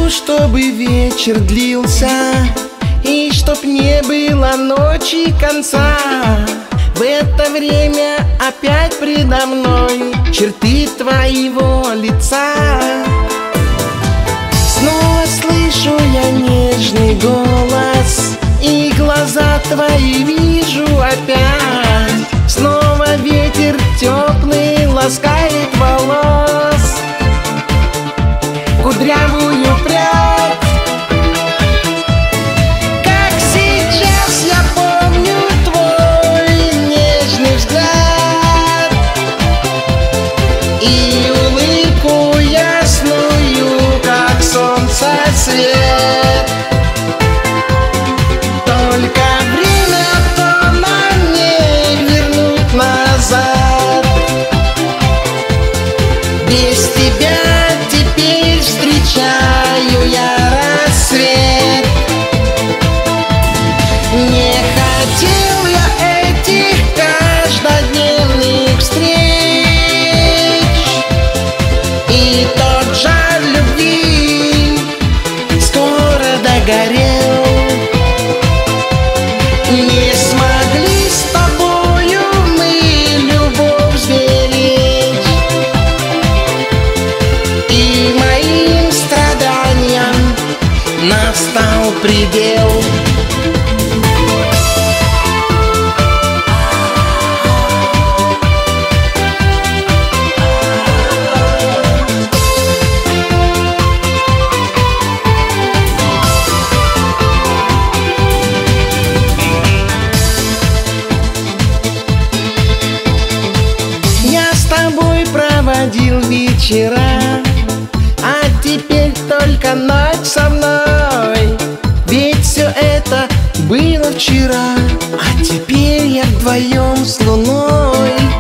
хочу, чтобы вечер длился, и чтоб не было ночи конца. В это время опять предо мной черты твоего лица. Снова слышу я нежный голос, и глаза твои вижу опять. Снова ветер теплый ласкает волос кудрявую прядь. Как сейчас я помню твой нежный взгляд и улыбку ясную, как солнце свет. Только время-то нам не вернуть назад. Без тебя теперь встречаю я рассвет. Не хотел я этих каждодневных встреч, и тот жар любви скоро догорел. Не смогли с тобою мы любовь сберечь, и моим страданиям настал предел. Проводил вечера, а теперь только ночь со мной. Ведь все это было вчера, а теперь я вдвоем с луной.